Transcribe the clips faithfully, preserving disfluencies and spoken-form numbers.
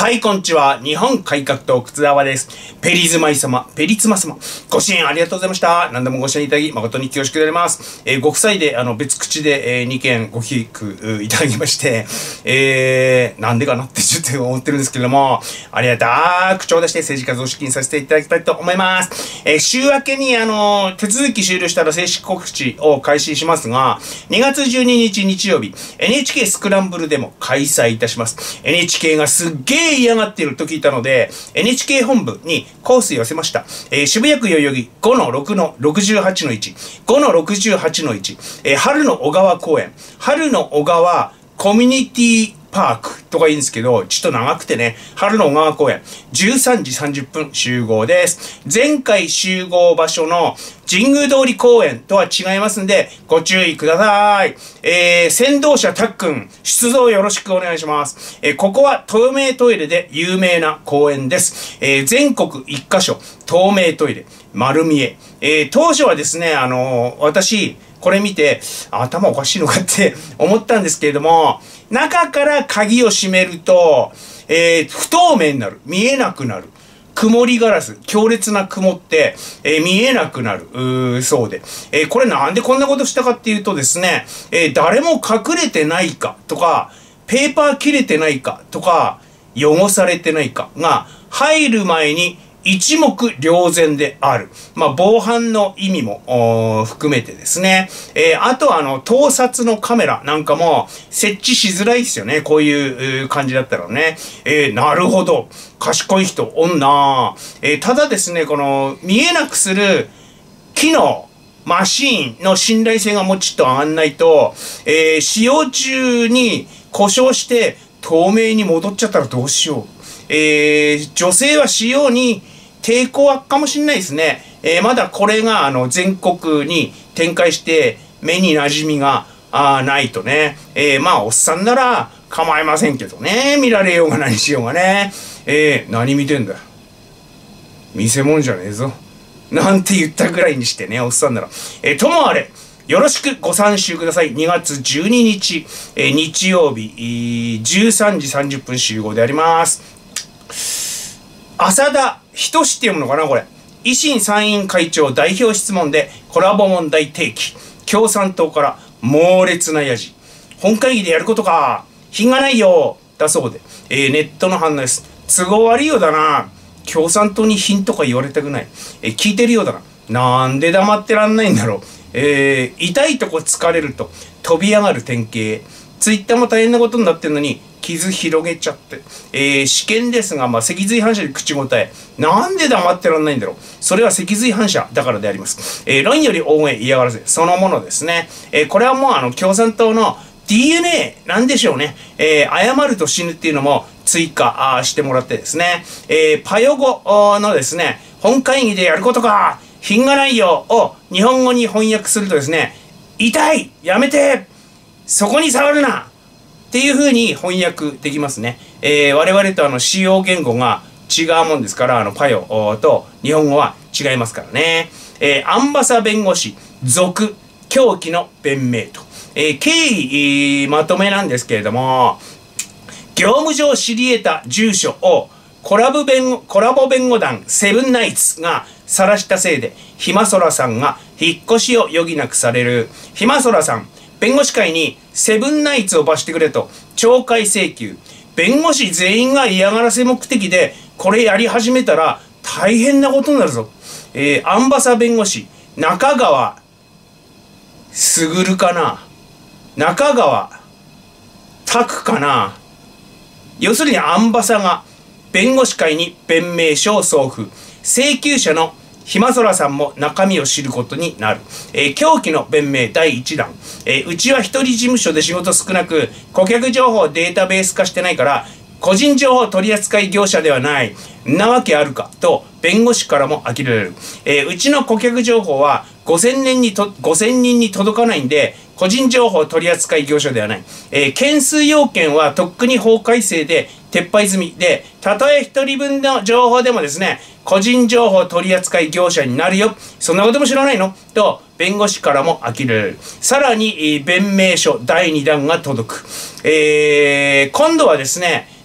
はい、こんにちは。日本改革党、靴沢です。ペリズマイ様、ペリツマ様、ご支援ありがとうございました。何度もご支援いただき、誠に恐縮であります。えー、ご夫妻で、あの、別口で、えー、にけんご寄付いただきまして、えー、なんでかなってちょっと思ってるんですけれども、ありがたく頂戴して政治家増資金させていただきたいと思います。えー、週明けに、あの、手続き終了したら正式告知を開始しますが、にがつじゅうににち日曜日、エヌエイチケー スクランブルでも開催いたします。エヌエイチケー がすっげー嫌がっていると聞いたので、エヌエイチケー 本部にコース寄せました。えー、渋谷区代々木 ごのろくのろくじゅうはちのいち、ごのろくじゅうはちのいち、えー、春の小川公園、春の小川コミュニティパークとかいいんですけど、ちょっと長くてね、春の小川公園、じゅうさんじさんじゅっぷん集合です。前回集合場所の神宮通り公園とは違いますんで、ご注意ください。えー、先導者たっくん、出動よろしくお願いします。えー、ここは透明トイレで有名な公園です。えー、全国一箇所、透明トイレ、丸見え。えー、当初はですね、あのー、私、これ見て、頭おかしいのかって思ったんですけれども、中から鍵を閉めると、えー、不透明になる。見えなくなる。曇りガラス、強烈な曇って、えー、見えなくなる、うーそうで。えー、これなんでこんなことしたかっていうとですね、えー、誰も隠れてないかとか、ペーパー切れてないかとか、汚されてないかが入る前に一目瞭然である。まあ、防犯の意味も含めてですね。えー、あとはあの、盗撮のカメラなんかも設置しづらいですよね。こういう感じだったらね。えー、なるほど。賢い人おんなぁ。えー、ただですね、この、見えなくする機能、マシーンの信頼性がもうちょっと上がんないと、えー、使用中に故障して透明に戻っちゃったらどうしよう。えー、女性は使用に抵抗あっかもしれないですね。えー、まだこれがあの全国に展開して目に馴染みがあないとね。えー、まあおっさんなら構いませんけどね。見られようが何しようがね。えー、何見てんだよ。見せ物じゃねえぞ。なんて言ったぐらいにしてね、おっさんなら。えー、ともあれ、よろしくご参集ください。にがつじゅうににち、えー、日曜日、じゅうさんじさんじゅっぷん集合であります。浅田仁志って読むのかなこれ。維新参院会長代表質問でコラボ問題提起。共産党から猛烈なやじ。本会議でやることか。品がないよ。だそうで。えー、ネットの反応です。都合悪いようだな。共産党に品とか言われたくない。えー、聞いてるようだな。なんで黙ってらんないんだろう。えー、痛いとこ疲れると飛び上がる典型。ツイッターも大変なことになってるのに、傷広げちゃって。えー、試験ですが、まあ、脊髄反射で口答え。なんで黙ってらんないんだろう。それは脊髄反射だからであります。えー、論より応援嫌がらせ。そのものですね。えー、これはもうあの、共産党の ディーエヌエー なんでしょうね。えー、謝ると死ぬっていうのも追加してもらってですね。えー、パヨ語のですね、本会議でやることか。品がないよを日本語に翻訳するとですね、痛いやめてそこに触るなっていう風に翻訳できますね。えー、我々とあの使用言語が違うもんですから、あのパヨと日本語は違いますからね。えー、アンバサ弁護士、続、狂気の弁明と。えー、経緯、えー、まとめなんですけれども、業務上知り得た住所をコラボ弁護、コラボ弁護団セブンナイツが晒したせいで、ひまそらさんが引っ越しを余儀なくされる。ひまそらさん、弁護士会にセブンナイツを罰してくれと懲戒請求。弁護士全員が嫌がらせ目的でこれやり始めたら大変なことになるぞ。えー、アンバサ弁護士、中川卓かな中川拓かな。要するにアンバサが弁護士会に弁明書を送付。請求者のひまそらさんも中身を知ることになる。えー、狂気の弁明だいいちだん。えー、うちは一人事務所で仕事少なく、顧客情報をデータベース化してないから、個人情報取扱業者ではない。なわけあるかと、弁護士からも呆れる。えー、うちの顧客情報はごせんねんにと、ごせんにんに届かないんで、個人情報取扱業者ではない。えー、件数要件はとっくに法改正で撤廃済みで、たとえ一人分の情報でもですね、個人情報取扱業者になるよ。そんなことも知らないのと、弁護士からも呆れる。さらに、えー、弁明書だいにだんが届く。えー、今度はですね、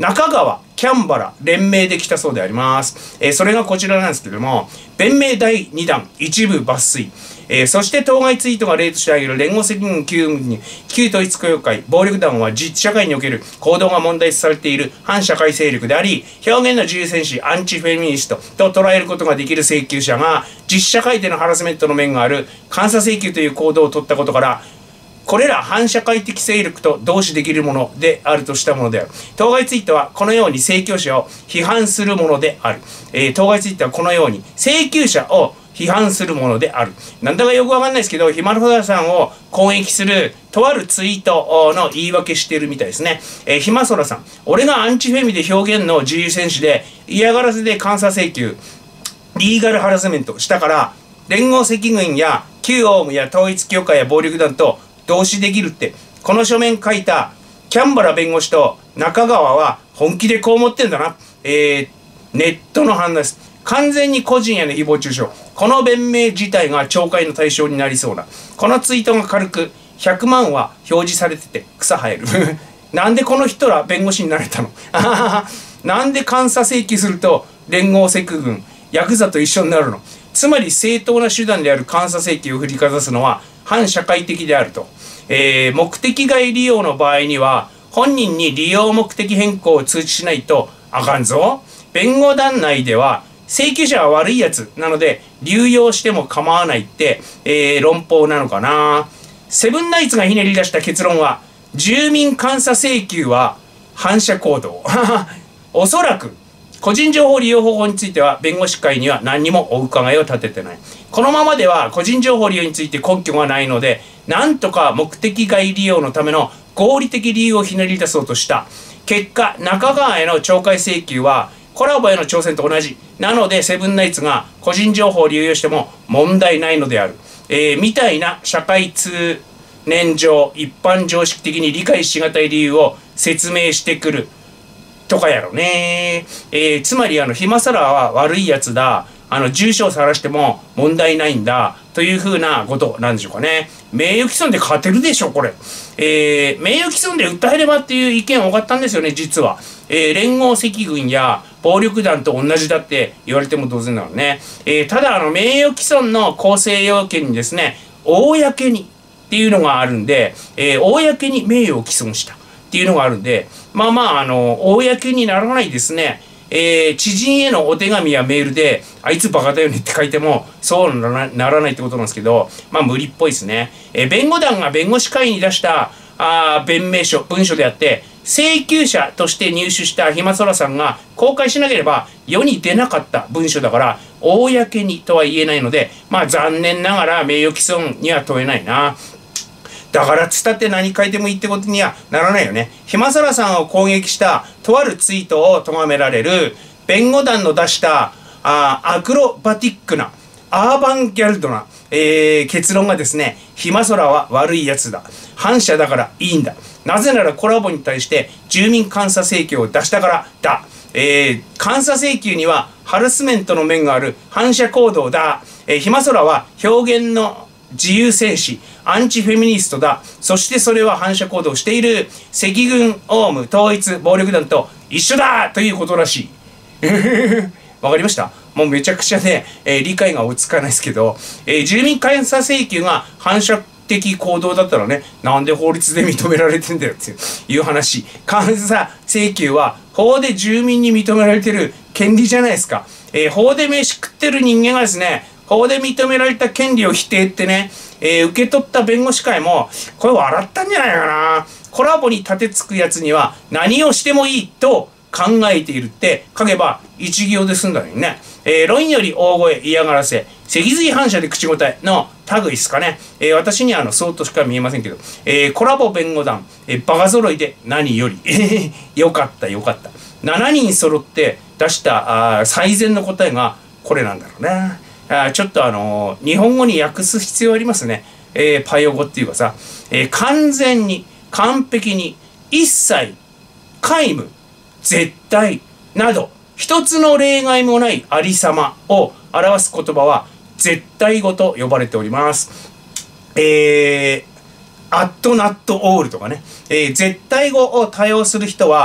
中川、キャンバラ、連名で来たそうであります。えー、それがこちらなんですけども、弁明だいにだん、一部抜粋。えー、そして当該ツイートが例として挙げる連合責任旧に旧統一教会暴力団は実社会における行動が問題視されている反社会勢力であり、表現の自由戦士アンチフェミニストと捉えることができる請求者が実社会でのハラスメントの面がある監査請求という行動を取ったことから、これら反社会的勢力と同視できるものであるとしたものである。当該ツイートはこのように請求者を批判するものである。えー、当該ツイートはこのように請求者を批判するものである。なんだかよくわかんないですけど、ひまろださんを攻撃するとあるツイートの言い訳しているみたいですね。えー、ひまそらさん、俺がアンチフェミで表現の自由戦士で嫌がらせで監査請求、リーガルハラスメントしたから、連合赤軍や旧オウムや統一教会や暴力団と同視できるって、この書面書いたキャンバラ弁護士と中川は本気でこう思ってんだな。えー、ネットの反応です。完全に個人への誹謗中傷。この弁明自体が懲戒の対象になりそうな。このツイートが軽くひゃくまんは表示されてて草生える。なんでこの人ら弁護士になれたの？なんで監査請求すると連合赤軍、ヤクザと一緒になるの？つまり正当な手段である監査請求を振りかざすのは反社会的であると。えー、目的外利用の場合には本人に利用目的変更を通知しないとあかんぞ。弁護団内では請求者は悪いやつなので流用しても構わないって、えー、論法なのかな。セブンナイツがひねり出した結論は、住民監査請求は反社行動。おそらく個人情報利用方法については弁護士会には何にもお伺いを立ててない。このままでは個人情報利用について根拠がないので、なんとか目的外利用のための合理的理由をひねり出そうとした。結果、中川への懲戒請求はコラボへの挑戦と同じ。なのでセブンナイツが個人情報を流用しても問題ないのである。えー、みたいな社会通念上一般常識的に理解しがたい理由を説明してくるとかやろね。えー、つまりあのひまさらは悪いやつだ、あの住所を晒しても問題ないんだというふうなことなんでしょうかね。名誉毀損で勝てるでしょこれ。えー、名誉毀損で訴えればっていう意見多かったんですよね実は。えー、連合赤軍や暴力団と同じだって言われても同然なのね。えー、ただあの名誉毀損の構成要件にですね、公にっていうのがあるんで、えー、公に名誉を毀損したっていうのがあるんで、まあまああの公にならないですね。えー、知人へのお手紙やメールであいつバカだよねって書いてもそうならならないってことなんですけど、まあ無理っぽいですね。えー、弁護団が弁護士会に出したあ弁明書文書であって、請求者として入手したひまそらさんが公開しなければ世に出なかった文書だから公にとは言えないので、まあ残念ながら名誉毀損には問えないな。だからつったって何書いてもいいってことにはならないよね。ひまさらさんを攻撃したとあるツイートを咎められる弁護団の出したあアクロバティックなアーバンギャルドな、えー、結論がですね、ひまそらは悪いやつだ、反社だからいいんだ、なぜならコラボに対して住民監査請求を出したからだ、えー、監査請求にはハラスメントの面がある反社行動だ、えー、ひまそらは表現の自由戦士アンチフェミニストだ、そしてそれは反社行動をしている赤軍オウム統一暴力団と一緒だということらしい。わかりました？もうめちゃくちゃね、えー、理解が追いつかないですけど、えー、住民監査請求が反社的行動だったらね、なんで法律で認められてんだよっていう話。監査請求は法で住民に認められてる権利じゃないですか。えー、法で飯食ってる人間がですね、法で認められた権利を否定ってね、えー、受け取った弁護士会もこれ笑ったんじゃないかな。コラボに立てつくやつには何をしてもいいと考えているって書けば一行で済んだのにね。えー、論より大声嫌がらせ脊髄反射で口答えの類ですかね。えー、私にはあのそうとしか見えませんけど、えー、コラボ弁護団、えー、バカ揃いで何よりよかったよかった。しちにん揃って出したあ最善の答えがこれなんだろうね。あちょっとあのー、日本語に訳す必要ありますね。えー、パイオ語っていうかさ、えー、完全に完璧に一切皆無絶対など一つの例外もないありさまを表す言葉は絶対語と呼ばれております。えー、アットナットオールとかね、えー、絶対語を多用する人は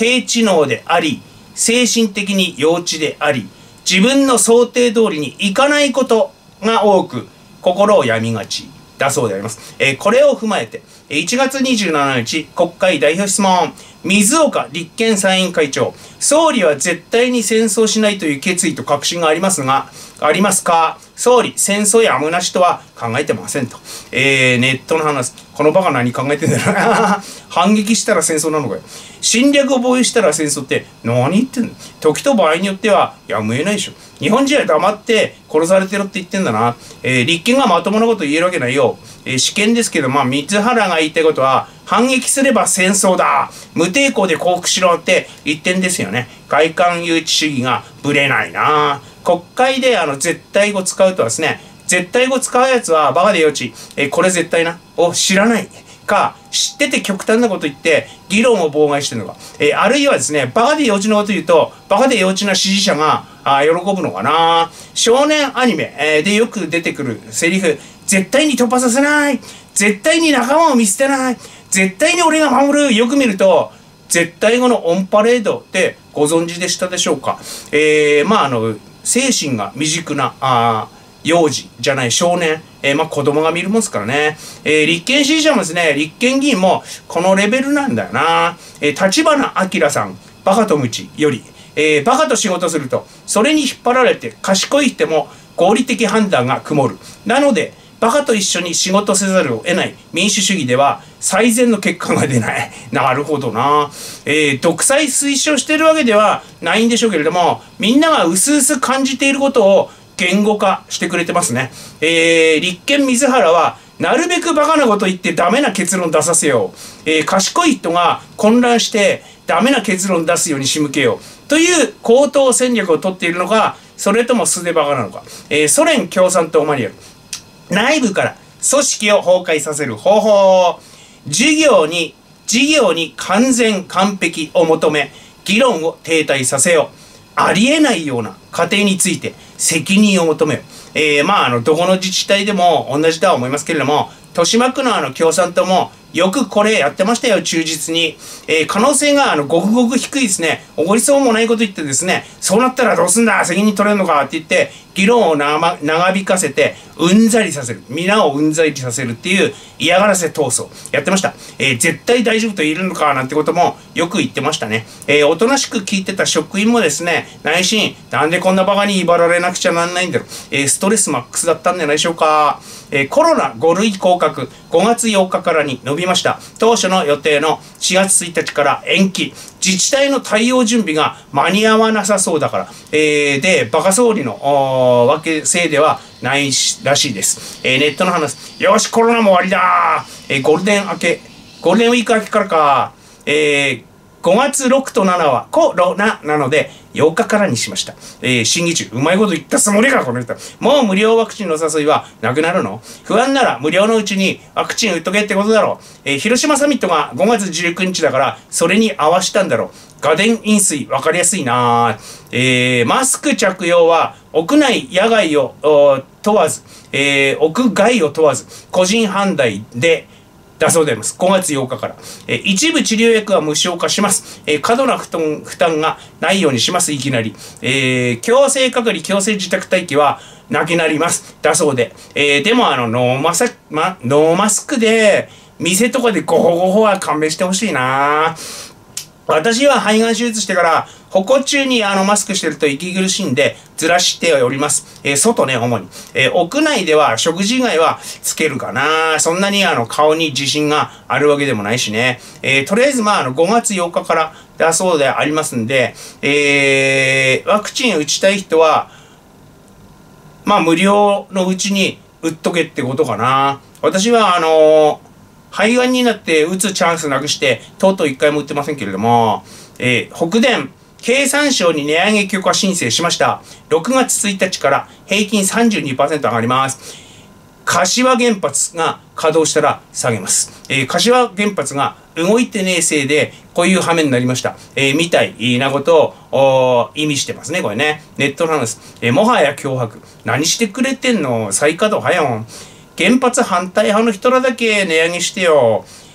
低知能であり、精神的に幼稚であり、自分の想定通りにいかないことが多く、心を病みがちだそうであります。えー、これを踏まえて、いちがつにじゅうしちにち、国会代表質問、水岡立憲参院会長、総理は絶対に戦争しないという決意と確信がありますが、ありますか？総理、戦争やむなしとは考えてませんと。えー、ネットの話、このバカ何考えてんだろうな。反撃したら戦争なのかよ。侵略を防衛したら戦争って何言ってんの？時と場合によってはやむを得ないでしょ。日本人は黙って殺されてるって言ってんだな。えー、立憲がまともなこと言えるわけないよ。えー、試験ですけど、まあ、三原が言いたいことは、反撃すれば戦争だ、無抵抗で降伏しろって言ってんですよね。外観誘致主義がぶれないな。国会であの絶対語使うとですね、絶対語使うやつはバカで幼稚、えー、これ絶対なを知らないか、知ってて極端なこと言って議論を妨害してるのか、えー、あるいはですね、バカで幼稚なこと言うとバカで幼稚な支持者があ喜ぶのかな。少年アニメ、えー、でよく出てくるセリフ、絶対に突破させない、絶対に仲間を見捨てない、絶対に俺が守る、よく見ると絶対語のオンパレードってご存知でしたでしょうか。えー、まああの精神が未熟なあ幼児じゃない少年、えー、まあ子供が見るもんですからね。えー、立憲支持者もですね、立憲議員もこのレベルなんだよな。えー、立花明さん、バカとムチより、えー、バカと仕事するとそれに引っ張られて賢いっても合理的判断が曇る。なのでバカと一緒に仕事せざるを得ない民主主義では最善の結果が出ない。なるほどな。えー、独裁推奨しているわけではないんでしょうけれども、みんなが薄々感じていることを言語化してくれてますね。えー、立憲水原はなるべくバカなこと言ってダメな結論出させよう。えー、賢い人が混乱してダメな結論出すように仕向けよう。という高等戦略を取っているのか、それとも素でバカなのか。えー、ソ連共産党マニュアル。内部から組織を崩壊させる方法。事業に、事業に完全完璧を求め、議論を停滞させよう。ありえないような過程について責任を求めよう。えー、まあ、あの、どこの自治体でも同じとは思いますけれども、豊島区のあの共産党もよくこれやってましたよ、忠実に。えー、可能性があのごくごく低いですね。おごりそうもないこと言ってですね、そうなったらどうすんだ、責任取れるのかって言って、議論を長引かせて、うんざりさせる。皆をうんざりさせるっていう嫌がらせ闘争。やってました。えー、絶対大丈夫と言えるのかなんてこともよく言ってましたね。えー、おとなしく聞いてた職員もですね、内心、なんでこんなバカに威張られなくちゃなんないんだろう。えー、ストレスマックスだったんじゃないでしょうか。えー、コロナご類降格、ごがつようかからに伸びました。当初の予定のしがつついたちから延期。自治体の対応準備が間に合わなさそうだから。えー、で、バカ総理のわけせいではないらしいです。えー、ネットの話。よし、コロナも終わりだー。えー、ゴールデン明け、ゴールデンウィーク明けからか。えー、ごがつろくとななはコロナなのでようかからにしました。えー、審議中、うまいこと言ったつもりか、この人。もう無料ワクチンの誘いはなくなるの？不安なら無料のうちにワクチン打っとけってことだろう。えー、広島サミットがごがつじゅうくにちだから、それに合わしたんだろう。画電飲水、わかりやすいな。えー、マスク着用は屋内、野外を問わず、えー、屋外を問わず、個人判断で、だそうであります。ごがつようかから。えー、一部治療薬は無償化します。えー、過度な負担、負担がないようにします。いきなり。えー、強制隔離、強制自宅待機はなくなります。だそうで。えー、でもあの、ノーマスク、ま、ノーマスクで、店とかでゴホゴホは勘弁してほしいな。私は肺がん手術してから、歩行中にあのマスクしてると息苦しいんで、ずらしております。えー、外ね、主に。えー、屋内では食事以外はつけるかな。そんなにあの顔に自信があるわけでもないしね。えー、とりあえずまああのごがつようかからだそうでありますんで、えー、ワクチン打ちたい人は、まあ無料のうちに打っとけってことかな。私はあのー、肺がんになって打つチャンスなくして、とうとう一回も打ってませんけれども、えー、北電、経産省に値上げ許可申請しました。ろくがつついたちから平均 さんじゅうにパーセント 上がります。柏原発が稼働したら下げます。えー、柏原発が動いてねえせいで、こういう羽目になりました。えー、みたいなことを意味してますね、これね。ネットの話です。えー、もはや脅迫。何してくれてんの？再稼働早よ。原発反対派の人らだけ値上げしてよ。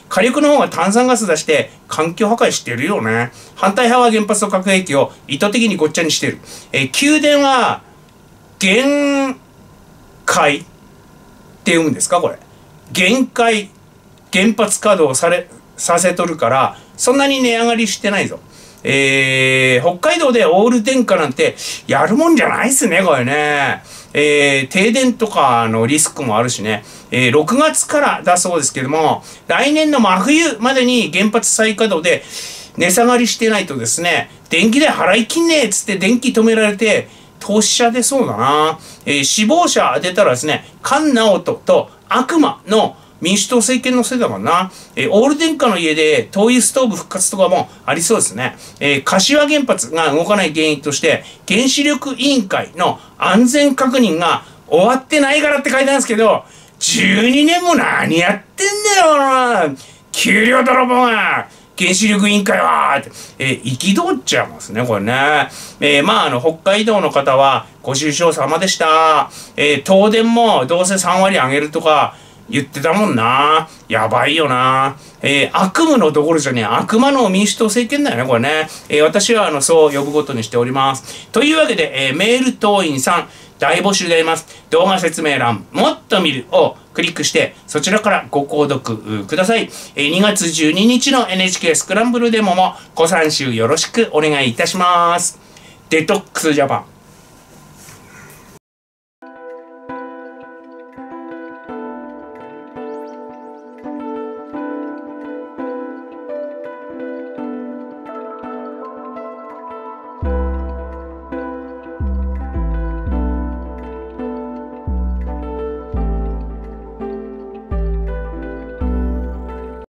火力の方が炭酸ガス出して環境破壊してるよね。反対派は原発と核兵器を意図的にごっちゃにしてる。えー、宮殿は、限界って読むんですかこれ。限界、原発稼働され、させとるから、そんなに値上がりしてないぞ。えー、北海道でオール電化なんてやるもんじゃないっすね、これね。えー、停電とかのリスクもあるしね。えー、ろくがつからだそうですけども、来年の真冬までに原発再稼働で値下がりしてないとですね、電気代払いきんねえっつって電気止められて、投資者出そうだな。えー、死亡者出たらですね、菅直人と悪魔の民主党政権のせいだもんな。えー、オール電化の家で灯油ストーブ復活とかもありそうですね。えー、柏原発が動かない原因として、原子力委員会の安全確認が終わってないからって書いてあるんですけど、じゅうにねんも何やってんだよな。給料泥棒が。原子力委員会はって、えー、憤っちゃいますね、これね。えー、まあ、あの、北海道の方は、ご愁傷様でした。えー、東電もどうせさんわり上げるとか言ってたもんな。やばいよな。えー、悪夢のどころじゃねえ、悪魔の民主党政権だよね、これね。えー、私は、あの、そう呼ぶことにしております。というわけで、えー、メール党員さん、大募集であります。動画説明欄、もっと見るをクリックして、そちらからご購読ください。にがつじゅうににちの エヌエイチケー スクランブルデモもご参集よろしくお願いいたします。デトックスジャパン。